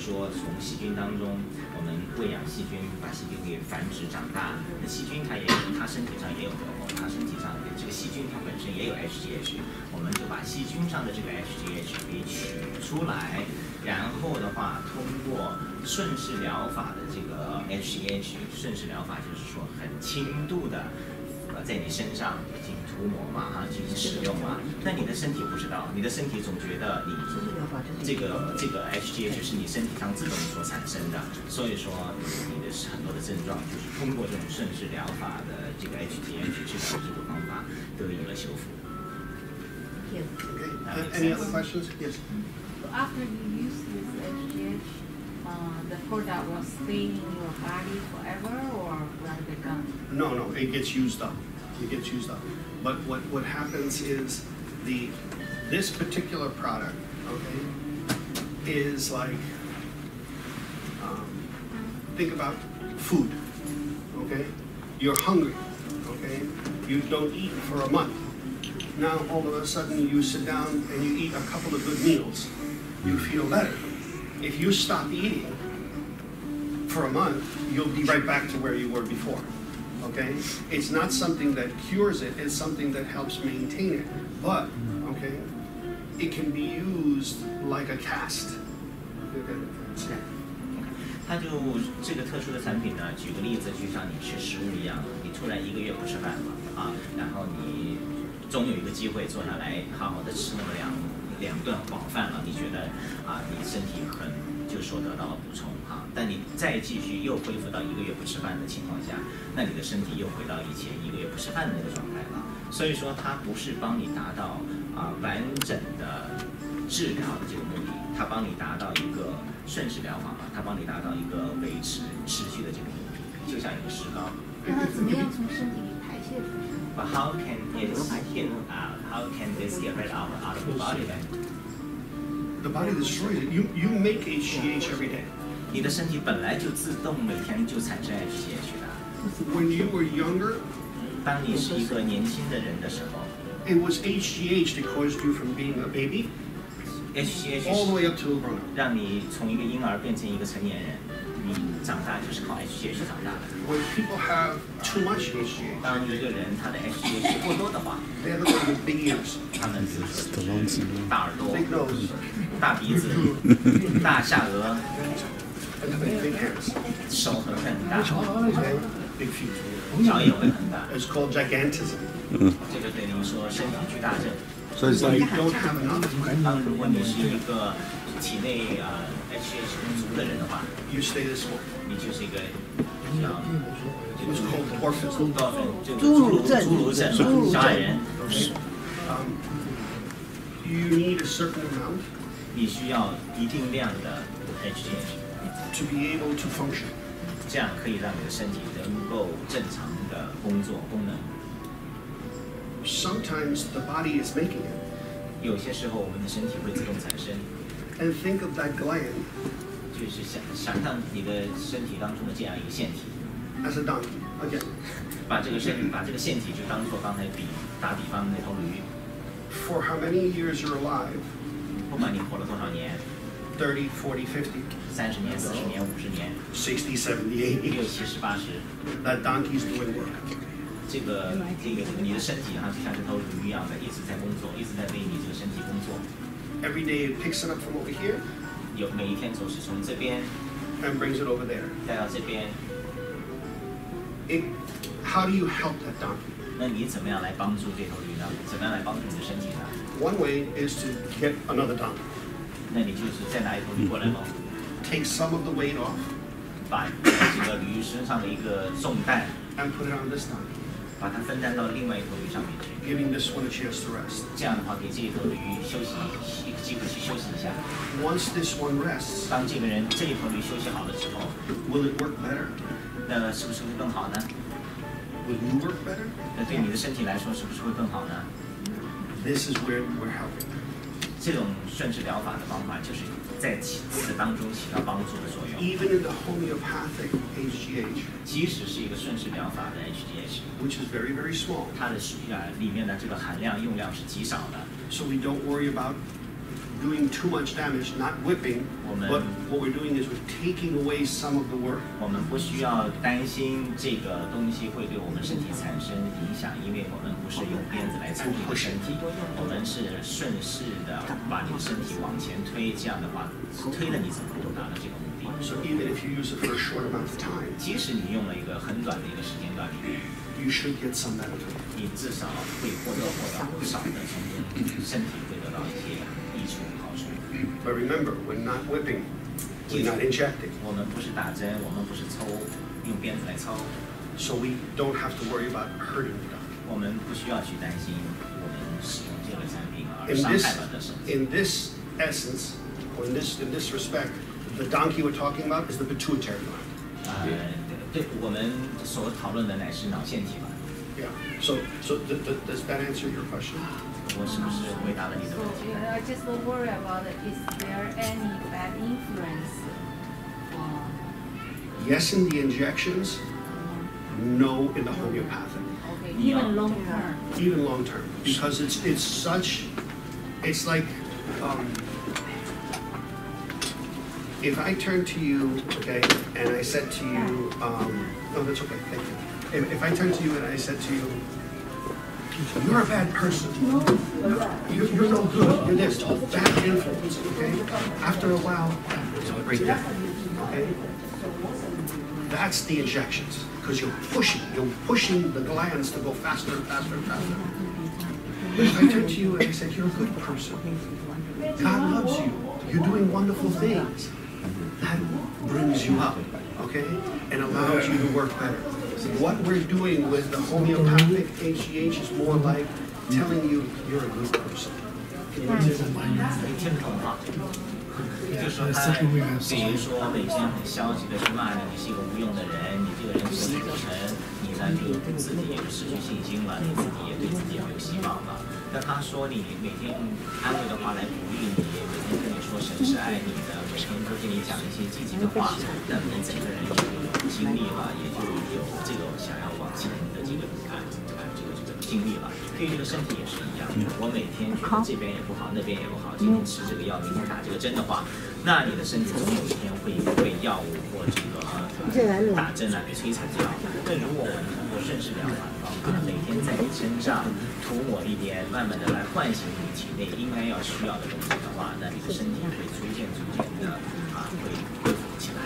说从细菌当中，我们喂养细菌，把细菌给繁殖长大。那细菌它身体上也有荷尔蒙，它身体上这个细菌它本身也有 HGH， 我们就把细菌上的这个 HGH 给取出来，然后的话通过顺势疗法的这个 HGH， 顺势疗法就是说很轻度的在你身上进行涂抹嘛，进行使用嘛。那你的身体不知道，你的身体总觉得你这个 HGH 是你身体上自动所产生的，所以说你的很多的症状就是通过这种顺势疗法的这个 HGH 治疗这个方法得以了修复。 Yes. Okay. Any other questions? Yes. So after you use this HGH, the product will stay in your body forever, or will it be gone? No, it gets used up. It gets used up. But what happens is this particular product, okay, is like think about food, okay? You're hungry, okay? You don't eat for a month. Now all of a sudden you sit down and you eat a couple of good meals. You feel better. If you stop eating for a month, you'll be right back to where you were before. Okay? It's not something that cures it, it's something that helps maintain it. But, okay, it can be used like a cast. 它就这个特殊的产品呢，举个例子，就像你吃食物一样，你突然1个月不吃饭了啊，然后你终有一个机会坐下来，好好的吃那么两顿饱饭了，你觉得啊，你身体就说得到了补充啊，但你再继续又恢复到1个月不吃饭的情况下，那你的身体又回到以前1个月不吃饭的那个状态了。所以说，它不是帮你达到完整的治疗的这个目的，它帮你达到一个顺势疗法嘛，它帮你达到一个维持持续的这个目的，就像一个石膏。 那它怎么样从身体里排泄出去？ But how can how can this get rid out of the body then? The body destroys it. You make HGH every day. 你的身体本来就自动每天就产生 HGH 的。 When you were younger, 当你是一个年轻的人的时候 it was HGH that caused you from being a baby ，HGH all the way up to a grown-up. 让你从一个婴儿变成一个成年人，你长大就是靠 HGH 长大的。 When people have too much HGH, 当一个人他的 HGH 过多的话， they have big ears, 他们比如说就是大耳朵、 big nose, 大鼻子、大下颚、 and big hands. 手会很大， Okay? Big feet. 脚也会很大。 It's called gigantism. 这个对您说身体巨大症。 所以 So you don't have enough. 当如果你是一个体内HGH 不足的人的话， You stay this small. 你就是一个像 It's called dwarfism. 侏儒症、小矮人。 You need a certain amount 你需要一定量的 HGH， to be able to function. 这样可以让你的身体能够正常的工作功能。 Sometimes the body is making it. 有些时候我们的身体会自动产生， And think of that gland 就是想象你的身体当中的这样一个腺体， as a donkey. Again, 把这个腺体就当做刚才打比方的那头驴， for how many years you're alive, 不管你活了多少年 30, 40, 50, ，30年、40年、50年、 60, 70, 80, 60、70、80， that donkey's doing work. 这个你的身体就像这头驴一样的，一直在工作，一直在为你这个身体工作。 Every day it picks it up from over here 每一天总是从这边 and brings it over there. 带到这边， How do you help that donkey? 那你怎么样来帮助这头驴呢？怎么样来帮助你的身体呢？ One way is to get another donkey. 那你就是再拿一头驴过来喽， Take some of the weight off 把这个驴身上的一个重担， and put it on this donkey, 把它分担到另外一头驴上面去。 giving this one a chance to rest. 这样的话，给这一头驴休息一个机会去休息一下。 Once this one rests, 当这一头驴休息好了之后， will it work better? 那是不是会更好呢？ Will you work better? 那对你的身体来说，是不是会更好呢？ This is where we're helping. 这种顺势疗法的方法，就是在此当中起到帮助的作用。 Even in the homeopathic HGH, 即使是一个顺势疗法的 HGH， which is very, very small, 它的里面的这个含量用量是极少的， so we don't worry about doing too much damage, not whipping, but what we're doing is we're taking away some of the work. 我们不需要担心这个东西会对我们身体产生影响，因为我们不是用鞭子来抽你的身体，我们是顺势的把你的身体往前推，这样的话推了你怎么都达到这个目的。 So even if you use it for a short amount of time, 即使你用了一个很短的一个时间段里面， you should get some benefit. 你至少会获到不少的从中，身体会得到一些益处好处。 But remember, we're not whipping, we're not injecting. 我们不是打针，我们不是用鞭子来抽， So we don't have to worry about hurting the dog. 我们不需要去担心我们使用这个产品而伤害了的身体。 In this essence, or in this respect, the donkey we're talking about is the pituitary gland. 对，我们所讨论的乃是脑腺体吧？ Yeah. So does that answer your question? 我是不是回答了你的问题？ I just worry about is there any bad influence? Yes, in the injections. No, in the homeopathic. Okay, even long term. Even long term, because it's like if I turn to you, okay, and I said to you, no, that's okay, thank you. If I turn to you and I said to you, you're a bad person. You're no good. You're this bad influence. Okay. After a while, it's right there. Okay. That's the injections because you're pushing the glands to go faster and faster and faster. But if I turn to you and I said, you're a good person. God loves you. You're doing wonderful things. That brings you up, okay, and allows you to work better. What we're doing with the homeopathic HGH is more like telling you you're a good person. 你听不懂吗？就是说他，比如说每天很消极的去骂你，你是一个无用的人，你这个人做事不成，你呢，你自己也就失去信心了，你自己也对自己也没有希望了。那他说你每天用安慰的话来鼓励你，每天跟你说神是爱你的，每天都跟你讲一些积极的话，那你整个人就有精力了，也就有这种想要往前的这个精力了。对于这个身体也是一样，我每天觉得这边也不好，那边也不好，今天吃这个药，明天打这个针的话，那你的身体总有一天会被药物或这个打针来摧残掉。那如果我们通过顺势疗法的方法，每天在你身上涂抹一点，慢慢的来唤醒你体内应该要需要的东西的话，那你的身体会逐渐的会恢复起来。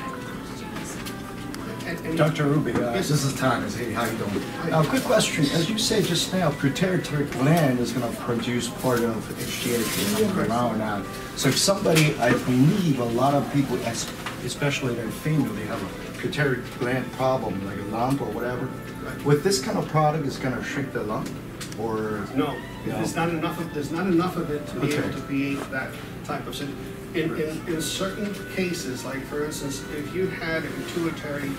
Dr. Ruby, this is Thomas. Hey, how you doing? Now, quick question. As you said just now, pituitary gland is going to produce part of HGH around now. So if somebody, I believe a lot of people, especially they're female, they have a pituitary gland problem, like a lump or whatever. With this kind of product, it's going to shrink the lump, or no? There's not enough of it to be able to create that type of situation. In certain cases, like for instance, if you had a pituitary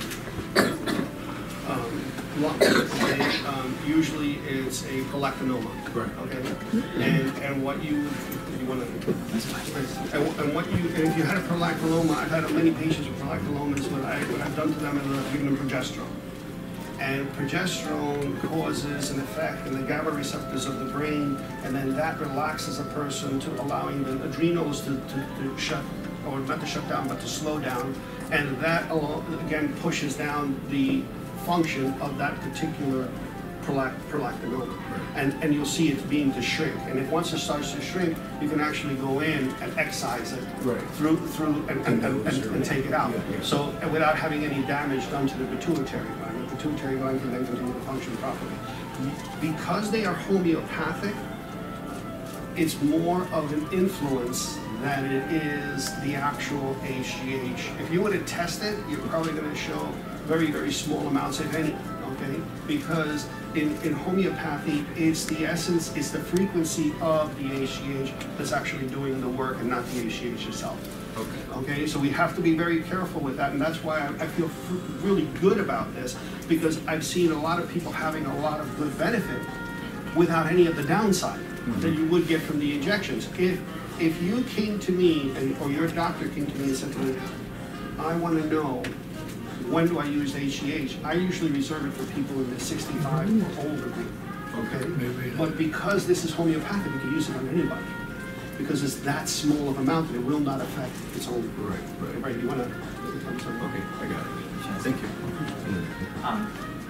lump, usually it's a prolactinoma. Right. Okay. And what you want to, and if you had a prolactinoma, I've had many patients with prolactinomas. What I've done to them is I've given them progesterone. And progesterone causes an effect in the GABA receptors of the brain, and then that relaxes a person to allowing the adrenals to shut, or not to shut down, but to slow down. And that, again, pushes down the function of that particular prolactinoma. And you'll see it being to shrink. And if once it starts to shrink, you can actually go in and excise it through and take it out. So without having any damage done to the pituitary gland. The pituitary gland can then continue to function properly. Because they are homeopathic, it's more of an influence than it is the actual HGH. If you were to test it, you're probably going to show very, very small amounts, if any, okay? Because in homeopathy, it's the essence, it's the frequency of the HGH that's actually doing the work and not the HGH itself. Okay, so we have to be very careful with that, and that's why I feel really good about this, because I've seen a lot of people having a lot of good benefit without any of the downside that you would get from the injections. If you came to me, or your doctor came to me and said to me, I want to know, when do I use HGH? I usually reserve it for people in the 65 or older group, okay? But because this is homeopathic, you can use it on anybody. because it's that small of a mountain, it will not affect its own. Right, right. Right, you wanna? Okay, I got it. Thank you. 啊、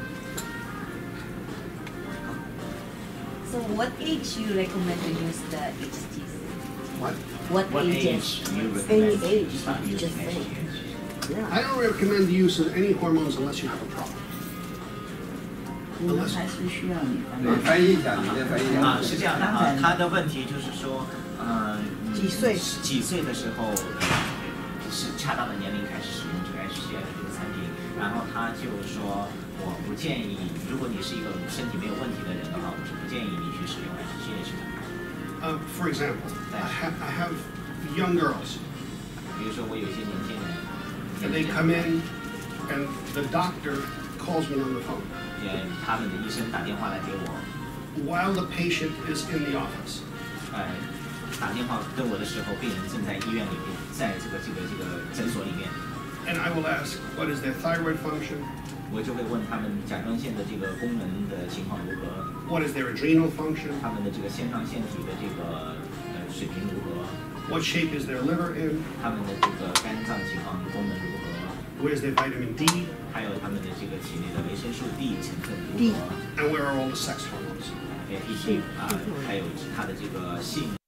So what age you recommend to use the HTC? What? What What age? age do you recommend Any age, to start you using just say. HGH? Yeah. I don't recommend the use of any hormones unless you have a problem. 我们还是需要你对，翻译一下，你再翻译一下。 啊，是这样的啊，他的问题就是说， 几岁几岁的时候是恰当的年龄开始使用这个 HGH 这个产品？然后他就说，我不建议，如果你是一个身体没有问题的人的话，我是不建议你去使用 HGH 的。 For example, I have young girls, 比如说我有一些年轻人， and they come in, and the doctor calls me on the phone 他们的医生打电话来给我， while the patient is in the office. 打电话跟我的时候，病人正在医院里面，在这个诊所里面。 And I will ask, what is their thyroid function? 我就会问他们甲状腺的这个功能的情况如何， What is their adrenal function? 他们的这个腺上腺体的这个水平如何， What shape is their liver in? 他们的这个肝脏情况功能如何， Where's their vitamin D? 还有他们的这个体内的维生素 D 成分如 D 何， And where are all the sex hormones? 以及还有他的这个性。